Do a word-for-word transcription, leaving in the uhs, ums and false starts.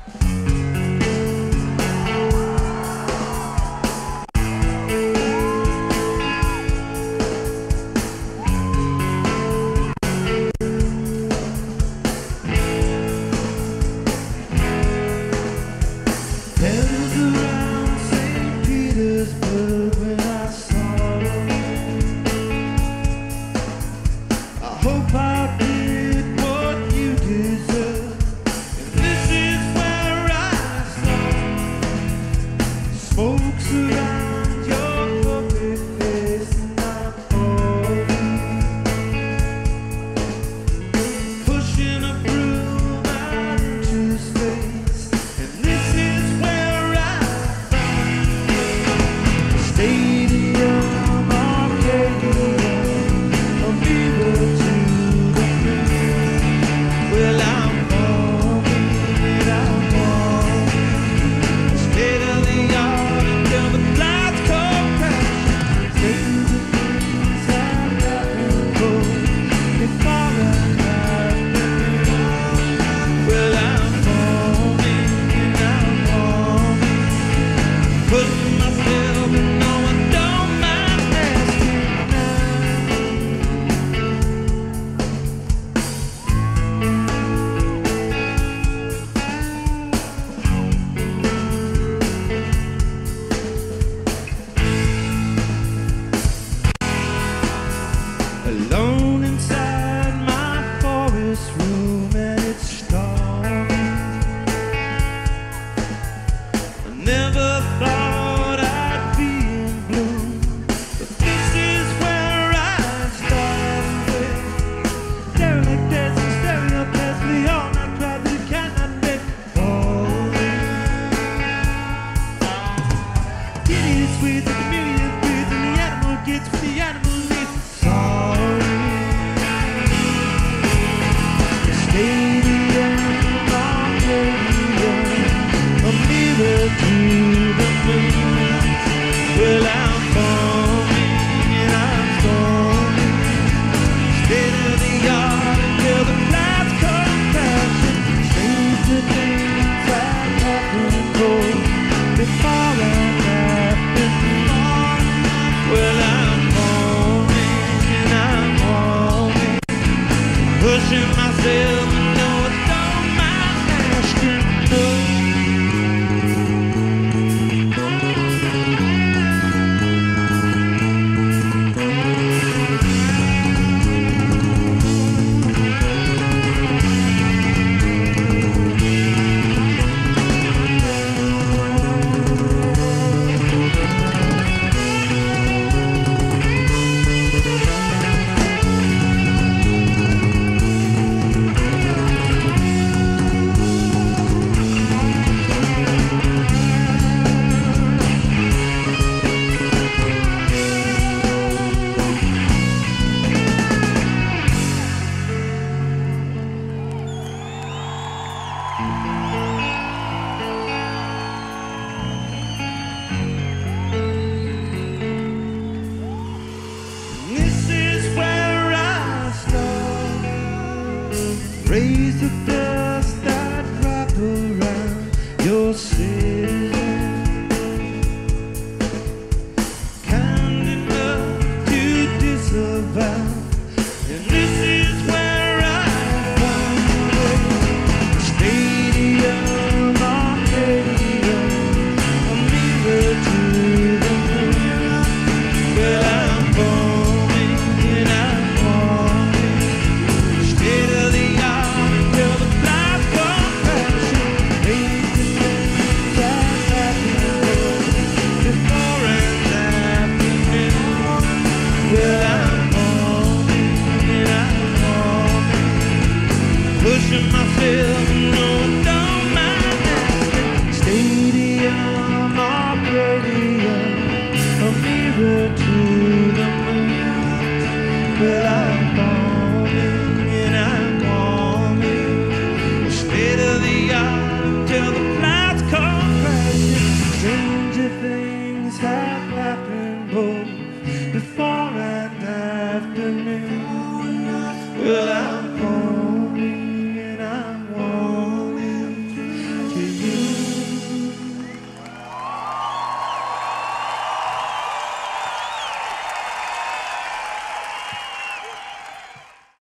Bells around Saint Petersburg when I saw them. I hope I did what you deserve. And this is where I saw smoke surround your puppet face, and I'm falling, pushing a broom out into space. And this is where I Arcadium, Arcadium, a mirror to the moon. Well, I'm falling, I'm falling, state of the art until the clouds come crashing. Take the things that happen, go before I happen. Well, I'm falling, I'm falling, putting myself in no one don't mind asking alone inside my forest room, and it's stormy. I never thought I'd be in bloom, but this is where I started. Staring like this and staring up past me all night, crowd that cannot make me fall. Kitty is sweet, the community is breathes, and the animal gets what the animal needs. Sorry. Stadium, Arcadium, a mirror to the moon. Well, I'm falling and I'm falling, state of the art until the clouds come crashing. Stranger things that happen, go before I happen. Well, I'm falling and I'm falling, pushing myself and no, I don't mind asking no. This is where I start. Raise the dust that wrap around your city. Kind enough to disavow. And this is where I find Stadium, Arcadium, a mirror to the moon. Well, I'm falling and I'm falling, state of the art until the clouds come crashing. Raise the things that happen before and happening. Well, I'm falling and I'm falling, pushing myself. No.